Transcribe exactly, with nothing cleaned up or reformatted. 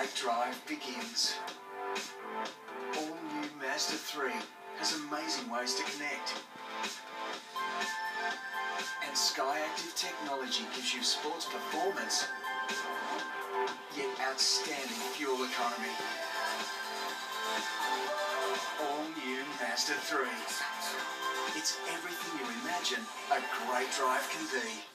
great drive begins. All new Mazda three has amazing ways to connect. And SkyActiv technology gives you sports performance, yet outstanding fuel economy. All new Mazda three. It's everything you imagine a great drive can be.